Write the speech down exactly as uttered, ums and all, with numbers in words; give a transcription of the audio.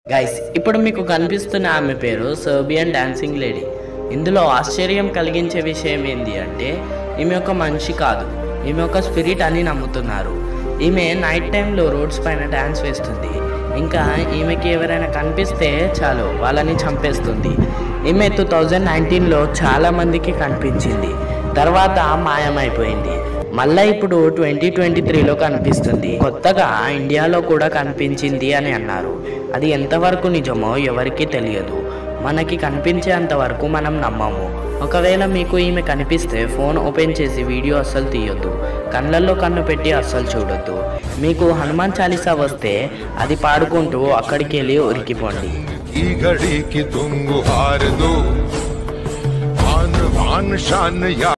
Guys ఇప్పుడు మీకు కనిపిస్తున్న ఆమె పేరు సర్బియన్ డాన్సింగ్ లేడీ. ఇందులో ఆశ్చర్యం కలిగించే విషయం ఏంటి అంటే ఈమె ఒక మనిషి కాదు, ఈమె ఒక స్పిరిట్ అని నమ్ముతున్నారు. ఈమె నైట్ టైంలో రోడ్స్ పైన డ్యాన్స్ వేస్తుంది. ఇంకా ఈమెకి ఎవరైనా కనిపిస్తే చాలు వాళ్ళని చంపేస్తుంది. ఈమె టూ థౌజండ్ నైన్టీన్లో చాలామందికి కనిపించింది, తర్వాత మాయమైపోయింది. మళ్ళీ ఇప్పుడు ట్వంటీ ట్వంటీ త్రీలో కనిపిస్తుంది. కొత్తగా ఇండియాలో కూడా కనిపించింది అని అన్నారు. అది ఎంతవరకు నిజమో ఎవరికీ తెలియదు. మనకి కనిపించేంత వరకు మనం నమ్మము. ఒకవేళ మీకు ఈమె కనిపిస్తే ఫోన్ ఓపెన్ చేసి వీడియో అస్సలు తీయొద్దు, కళ్ళల్లో కన్ను పెట్టి అస్సలు చూడొద్దు. మీకు హనుమాన్ చాలీసా వస్తే అది పాడుకుంటూ అక్కడికి వెళ్ళి ఉరికిపోండి. ఈ घड़ी की तुम गुहार दो, आन बान शान या